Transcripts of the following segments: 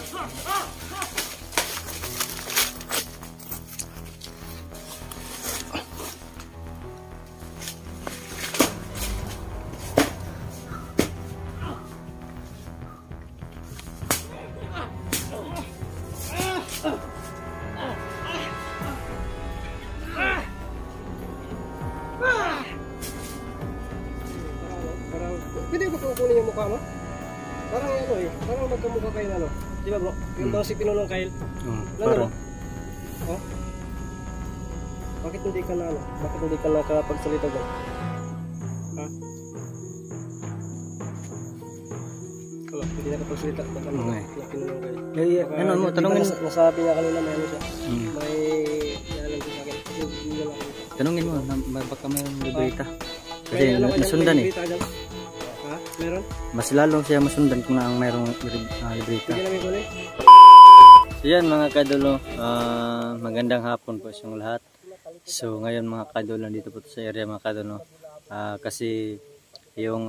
Pwede ko kukunin yung mukha mo? Parang ano eh, parang magkamukha kayo na ano. Di ba bro? Yung bang si Pinulong Kyle? Parang. Oh? Bakit hindi ka na ano? Bakit hindi ka nakapagsalita dyan? Ha? Wala, hindi nakapagsalita. Baka ano yung Pinulong Kyle? Ano mo, tanongin. Nasabi niya kanina may ano siya. May alam ko sa akin. Tanongin mo, baka mayroong libreta. Kasi nasundan eh. Ha? Meron? Mas lalong siya masundan kung ang mayroong libreta. Sige namin kunin. So yan mga kadolo, magandang hapon po sa lahat. So ngayon mga kadolo, nandito po sa area mga kadolo. Kasi yung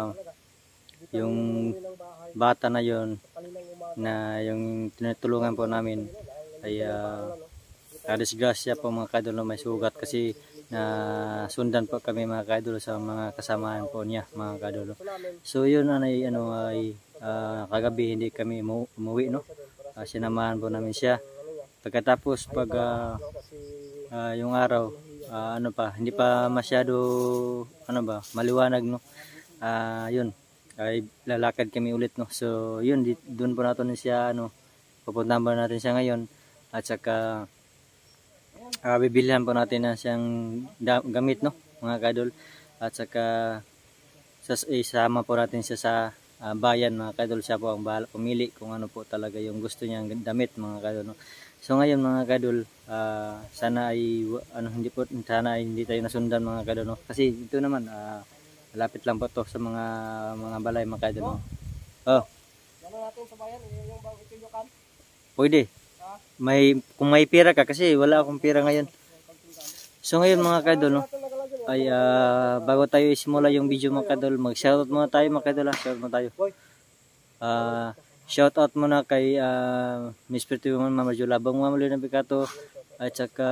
bata na yon na yung tinutulungan po namin ay disgrasya po mga kadolo, may sugat kasi na sundan po kami mga kadolo sa mga kasamaan po niya mga kadolo. So yun ay kagabi hindi kami umuwi no. Sinamahan po namin siya. Pagkatapos pag yung araw hindi pa masyado maliwanag no. Yun ay lalakad kami ulit no. So yun doon po natin siya pupuntahan po natin siya ngayon at saka bibilihan po natin na siyang gamit no mga kadol at saka isama po natin siya sa bayan mga kadol. Siya po ang bahala pumili kung ano po talaga yung gusto niyang damit mga kadol no. So ngayon mga kadol sana ay hindi tayo nasundan mga kadol no, kasi ito naman malapit lang po to sa mga balay mga kadol no. Ano natin sa bayan yung bang itulukan? Pwede. Kung may pera ka, kasi wala akong pera ngayon. So ngayon mga kadol no, ay bago tayo isimula yung video mga kadol, mag shoutout muna tayo mga kadol. Shoutout muna tayo. Shoutout muna kay Miss Pretty Woman Mama Jula Bang Mama Luna Picato at saka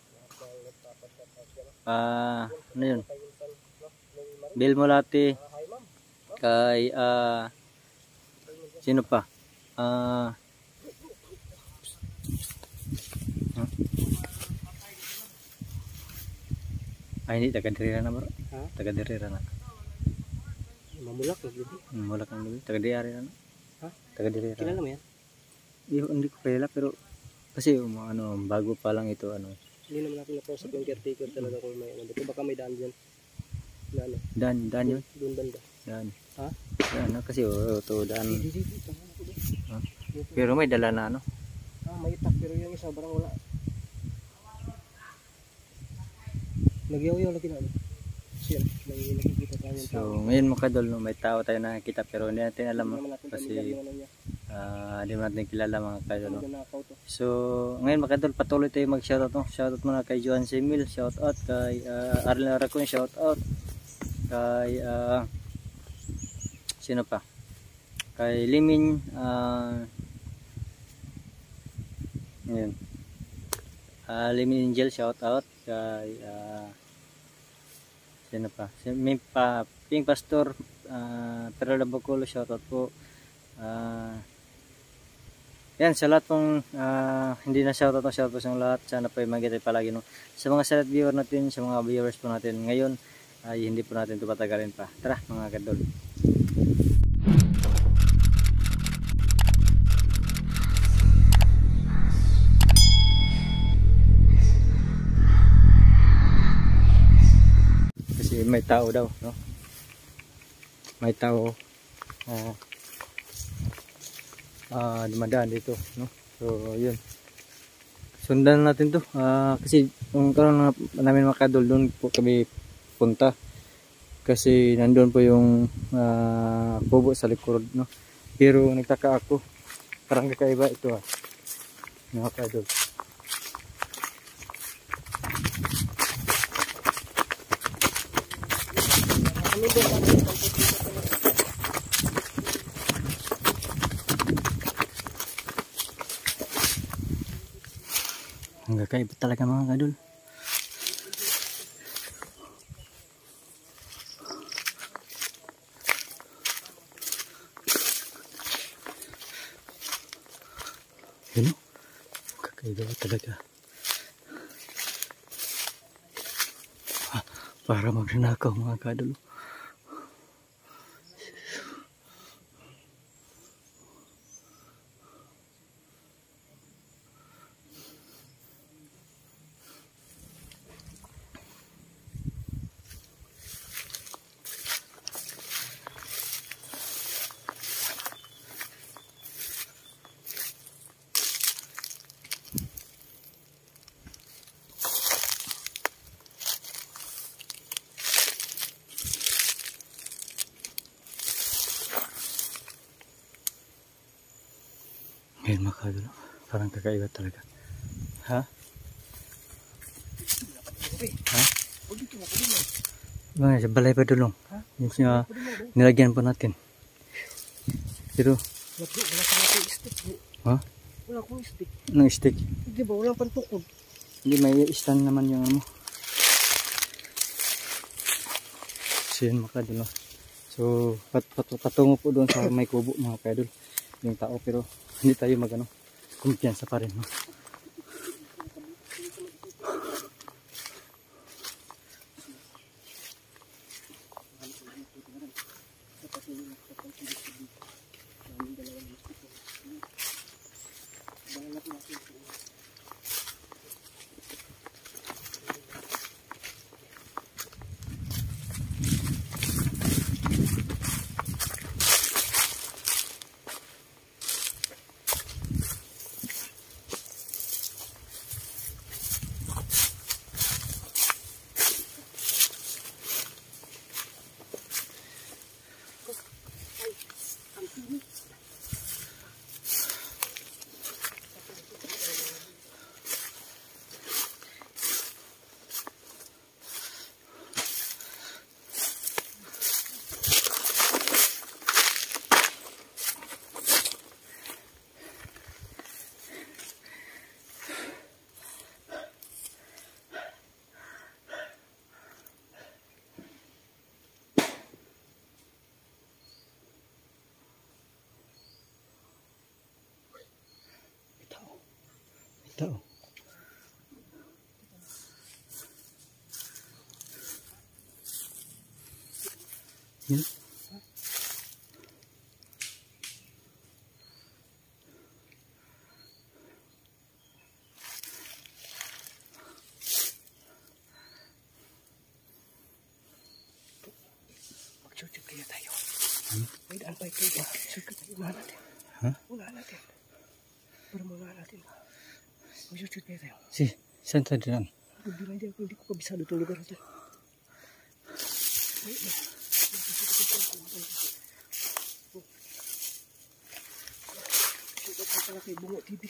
ano yun, Bill Molati, kay sino pa, hindi, taga-dirira na bro. Taga-dirira na. Mamulak na gabi. Mamulak na gabi. Taga-dirira na. Ha? Taga-dirira. Kilala mo yan? Hindi ko kilala pero kasi bago pa lang ito Hindi naman natin na-process yung caretaker talaga kung may ano. Baka may daan dyan. Daan yun? Doon banda. Daan. Ha? Daan kasi ito daan. Pero may dala na may itak pero yung isa barang wala. Nagyaw-yaw lagi na siya, may nakikita tayo ng tao. So ngayon mga kadol may tao tayo nakikita pero hindi natin alam kasi hindi natin kilala mga kadol So ngayon mga kadol patuloy tayo mag shoutout shoutout muna kay Joan Semil, shoutout kay Arlen Aracon, shoutout kay sino pa, kay Limin, yun, Limin Angel, shoutout kay sino pa, Ping Pastor, Perla Baculo, shoutout po. Yan sa lahat pong hindi na shoutout sa lahat. Sana po mag-itay palagi sa mga silent viewer natin, sa mga viewers po natin ngayon ay hindi po natin ito patagalin pa. Tara mga kadol. May tao daw no, may tao dumadaan dito no. So yun, sundan natin to kasi kung karon namin mga kadol doon po kami punta kasi nandoon po yung kubo sa likod no. Pero nagtaka ako, parang kakaiba ito mga kadol. Ang kakaiba talaga mga kadol. Yun o. Kakaiba talaga. Para magnanakaw mga kadol. Ngayon mga kadol, parang kakaiba talaga. Ha? Ha? Bang, sa balay pa dulong. Yung siya nilagyan po natin. Pero, Wala pang stick. ha? Wala akong stick. Anong stick? Hindi ba? Wala pang tukod. Hindi, may stand naman yung ano. So yun mga kadol. So, patungo po doon sa may kubo mga kadol. Yung tao, pero hindi tayo magano. Kumpiyansa pa rin. No? Tao. Yun. Mag-shoot kaya tayo. May daan pa ito. Shoot tayo. Unahan natin. Ha? Unahan natin. Para maunahan natin. Mag-shoot kaya tayo. Si, saan tayo dyan? Hindi ko kabisado itong lugar natin. Shoot ka pala kay Bungo TV.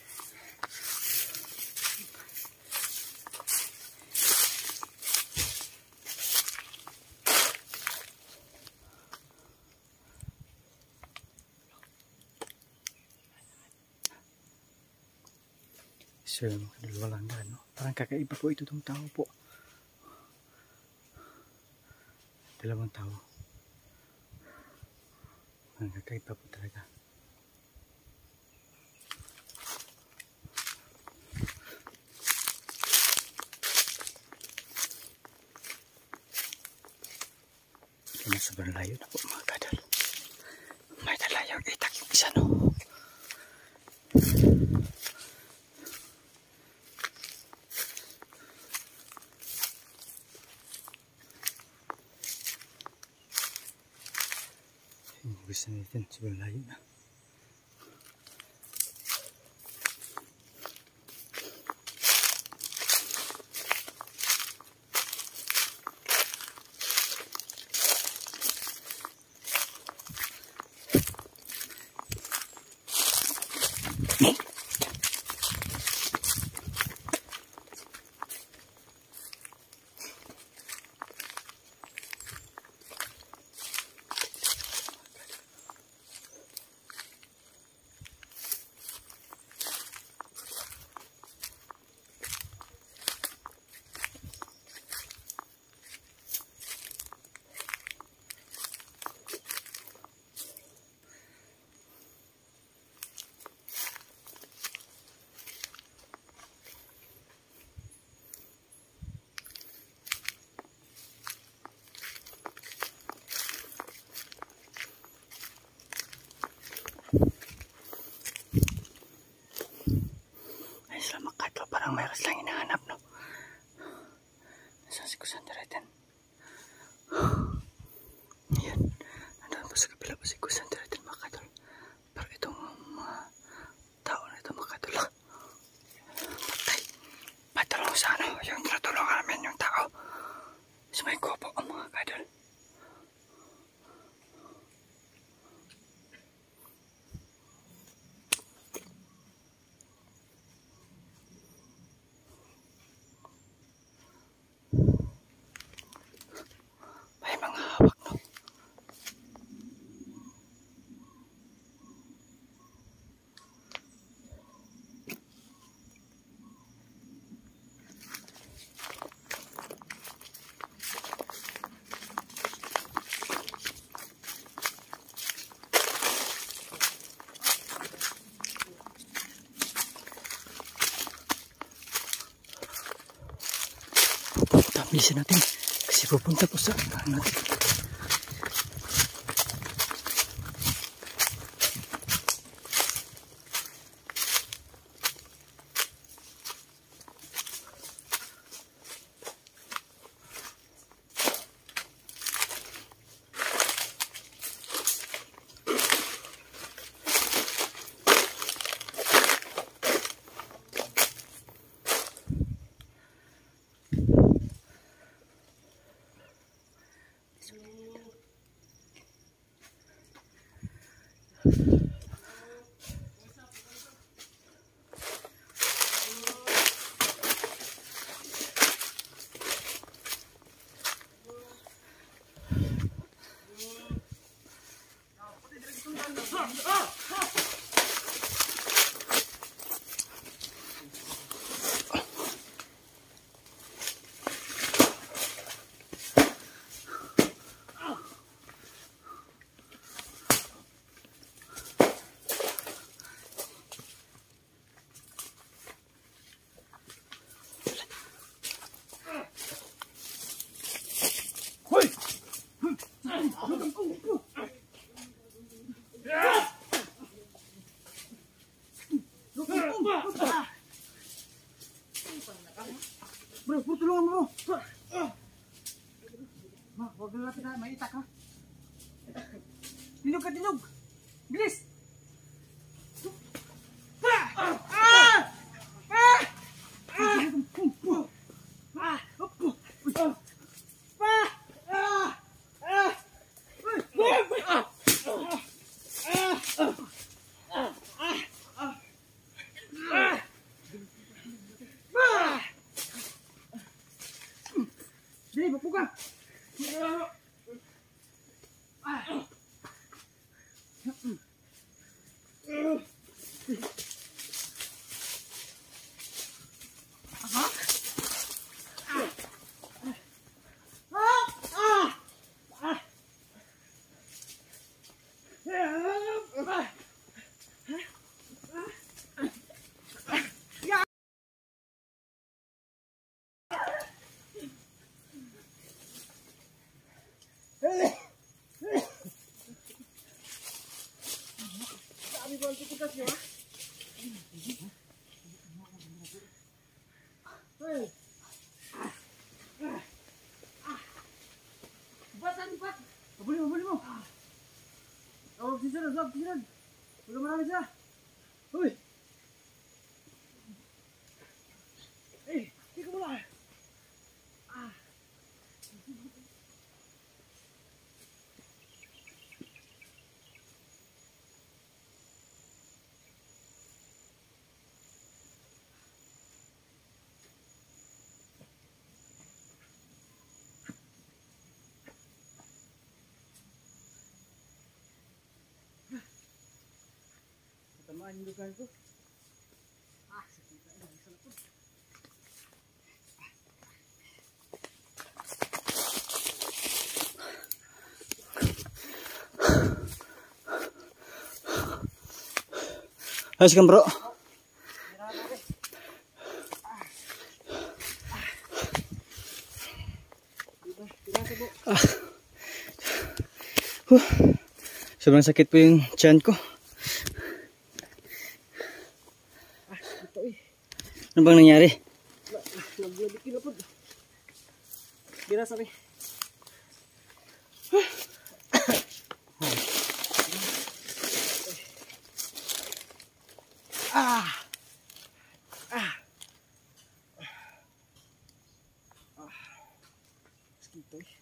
So, dalawa lang daan, no? Parang kakaiba po ito itong tao po. Dalawang tao. Parang kakaiba po talaga. Kaya sobrang layo na po mga kadal. May dalayang itak yung isa, no? Gusto natin, sobrang layo na. Madalas lang hinahanap, no? Nasaan si Kusan Tireten? Ayan. Nandun pa sa kapila pa si Kusan Tireten, mga kadol. Pero itong mga tao na ito, mga kadol, patay. Patulong sa ano, yung tinutulungan namin yung tao. Sa may kubo, mga kadol. May mga hawak, no? Bilisan natin kasi pupunta po sa natin. Bro, tulungan mo. Ma, huwag na natin na, may itak ha. Dinog ka, dinog. Bilis. Jadi, buka. Boleh mo. Oh, sisiran. Udah marami sila. Uy. Tika mo lang. Tamaan yung lugar ko. Sakit na sa lapod. Ayos kan, bro? Sobrang sakit po yung tiyan ko. Ano bang nangyari? Kira sabi. Ah. Ah. Ah. Mosquito eh.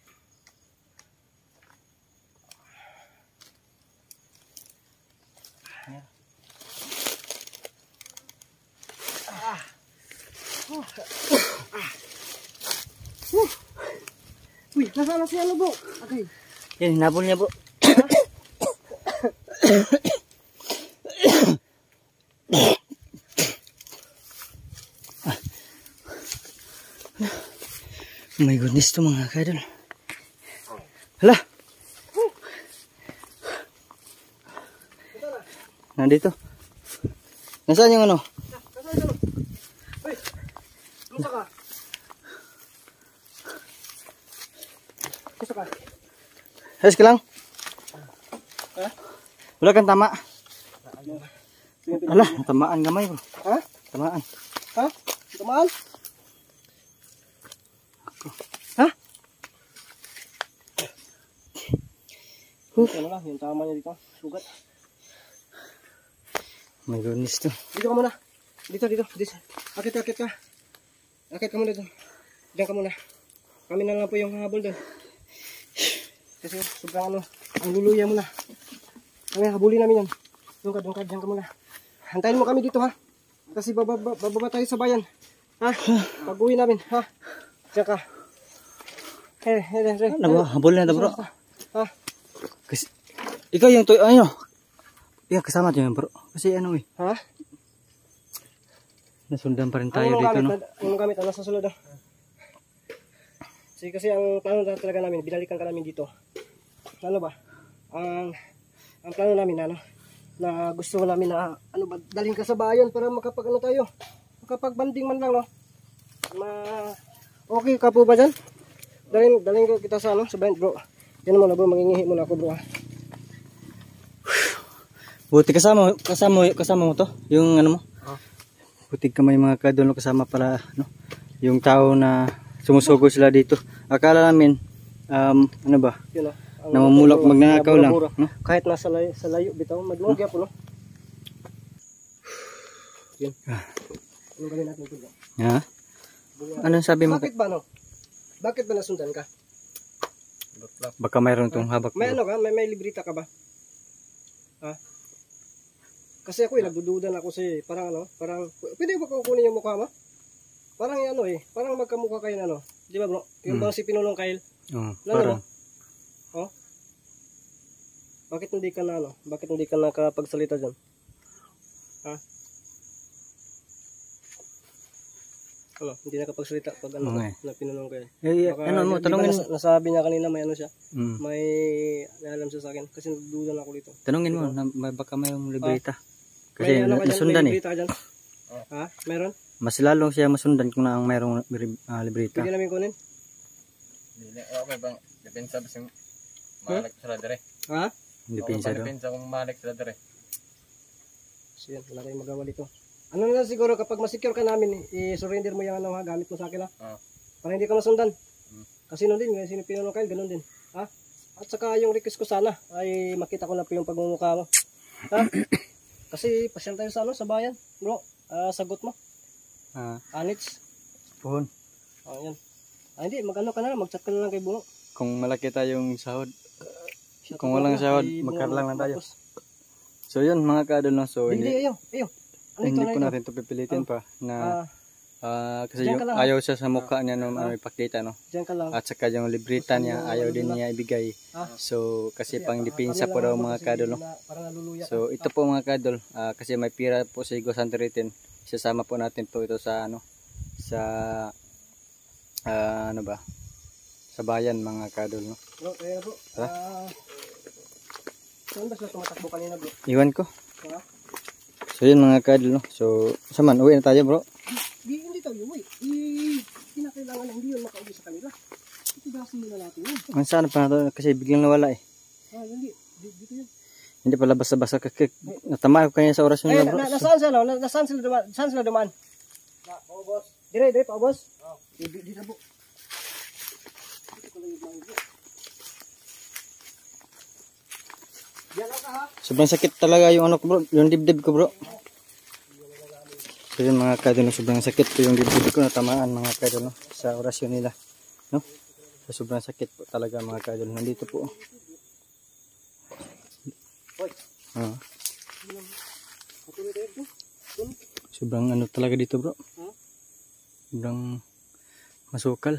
Ah. Uy, nasaan na si ano, bro? Okay. Yan, hinabol niya, bro. Oh my goodness to mga kaidol. Hala. Nandito. Nasaan yung ano? Nasaan ka, no? Uy, kumusta ka? Kumusta ka? Ayos ka lang? Ha? Wala kang tama. Hala, tamaan gamay bro. Ha? Tamaan. Ha? Tumaan? Ha? Ano lang, yung tama niya dito. Sugat. Oh my goodness to. Dito ka muna. Dito. Akit ka. Akit ka muna dito. Diyan ka muna. Kami na lang po yung habol doon. Kasi sobrang ano, ang luluya mo na. Kami habulin namin yan. Doon ka, diyan ka muna. Hantayin mo kami dito ha. Kasi bababa tayo sa bayan. Ha? Pag-uwi namin, ha? Diyan ka. Habol na ito bro. Ha? Kasi, ikaw yung ano. Iya, kasama dyan bro. Kasi ano eh. Ha? Nasundan pa rin tayo dito no. Anong gamit? Ano sa sulod? Kasi ang plano talaga namin, binalikan ka namin dito. Ano ba? Ang plano namin ano, na gusto namin na ano ba, dalhin ka sa bayan para makapag ano tayo. Makapag-banding man lang no. Okay ka po ba dyan? Dalhin ko kita sa ano, sa bayan bro. Yan mo na bro, mangingihi muna ako bro ha. Buti kasama mo to, yung ano mo. Buti ka may mga kadol kasama pala no. Yung tao na sumusugod sila dito. Akala namin ano ba? Yun no. Namumulak magnanakaw lang, no? Kahit nasa layo bitaw, madungog po no. Yun. Ano gawin natin ito? Ha? Anong sabi mo? Bakit ba no? Bakit ba nasundan ka? Baka mayroon tong habak. May ano ka? May librita ka ba? Ha? Kasi ako nagdududa na ako si parang ano, parang pwede ba kukunin yung mukha mo? Parang ano parang magkamukha kayo na ano. Di ba bro? Yung bang si Pinulong Kyle? Parang. Oh? Bakit hindi ka na ano? Bakit hindi ka nakapagsalita diyan? Ha? Ano, hindi nakapagsalita pag ano, na Pinulong Kyle. Ano mo, tanungin mo. Nasabi niya kanina may ano siya. May alam siya sa akin kasi nagdududa na ako dito. Tanungin mo, baka mayroong libreta. Kasi may, nasundan may libreta ka dyan? Ha? Meron? Mas lalong siya masundan kung na ang mayroong libreta. Pwede namin kunin? Okay bang, depensa ba siyang malik sila dire? Ha? Depensa daw. Depensa kung malik sila dire. So yan, wala tayong magawa dito. Ano na siguro kapag masecure ka namin, i-surrender mo yung ano ha, gamit mo sa akin ha? Para hindi ka masundan. Kasi nun din, kasi Pinulong Kyle, ganun din. Ha? At saka yung request ko sana, ay makita ko na po yung pagmumukha mo. Ha? Kasi pasyal tayo sa ano, sa bayan. Bro, sagot mo. Anits. Puhon. Yan. Hindi, mag-ano ka na, mag-chat ka na lang kay Bungo. Kung malaki tayong sahod. Kung walang sahod, magkarlang lang tayo. So yun mga kadol no. So hindi, ayaw. Hindi po natin ito pipilitin pa na kasi yung, ayaw siya sa mukha niya no, ipakita no. Diyan ka lang. At saka yung libreta niya ayaw din niya ibigay. So kasi pang depensa po daw mga kadol no. So ito po mga kadol kasi may pira po si Go Santeritin. Isasama po natin po ito sa ano sa ano ba sa bayan mga kadol no. Bro, kaya bro. Saan ba sila tumatakbo kanina bro? Iwan ko. So yun mga kadol no. So saman uwi na tayo bro. Hindi tayo uwi. Kinakailangan na hindi yun makauwi sa kanila. Itigasin muna natin yun. Ang saan pa na kasi biglang nawala eh. Hindi. Dito yun. Hindi pala basta-basta natama ko kanya sa oras nila bro. Nasaan sila? Nasaan sila dumaan? Saan sila dumaan? Boss. Dire pa boss. Dito po. Yan lang ka ha. Sobrang sakit talaga yung ano ko bro, yung dibdib ko bro. So yun mga kadol, sobrang sakit po yung dibdib ko, natamaan mga kadol no, sa orasyon nila. No? So, sobrang sakit po talaga mga kadol. Nandito po. Ah. Sobrang ano talaga dito bro. Sobrang masukal.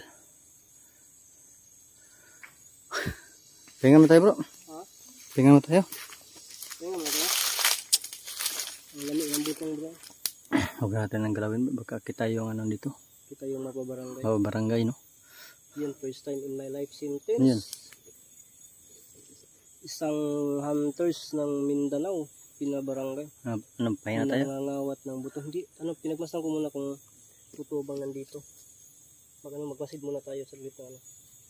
Pahinga mo tayo bro. Pahinga mo tayo. Tingnan mo ba? Ang lamig ng butang bro. Huwag natin ang galawin. Baka kita yung ano dito. Kita yung mapabarangay. Oh, barangay no. Yan, first time in my life sentence. Yan. Isang hunters ng Mindanao, pinabarangay. Ano, pahinga tayo. Nangangawat ng buto. Hindi, ano, pinagmasdan ko muna kung totoo bang nandito. Magmasid muna tayo sa gitna. Ano.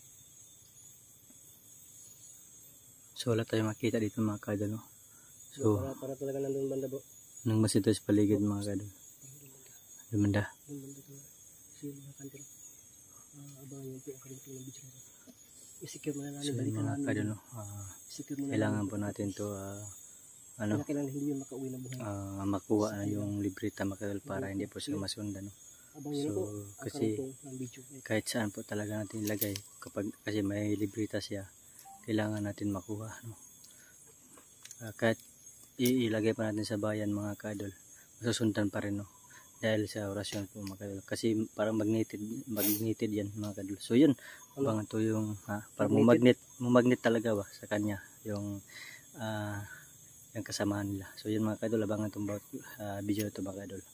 So wala tayong makita dito mga kadol no. So Para talaga nandun banda bro. nang masito sa paligid mga kadol. Lumanda. Nandun banda talaga. Kasi mga kantil. Abangan yung pinakarinto ng video. I-secure muna namin. So yun mga kadol no. I-secure muna Kailangan po natin to ano, kailangan hindi yun makauwi na buhay. makuha na yung libreta mga kadol para hindi po sila masundan no. Abang yun po. So kasi Ng video. kahit saan po talaga natin ilagay kapag kasi may libreta siya, kailangan natin makuha no. Kahit ilagay pa natin sa bayan mga kadol, masusundan pa rin no, dahil sa orasyon po mga kadol, kasi parang magneted yan mga kadol. So yun, abangan to yung para magnet talaga ba sa kanya yung yung kasamahan nila. So yun mga kadol, abangan tong video to mga kadol.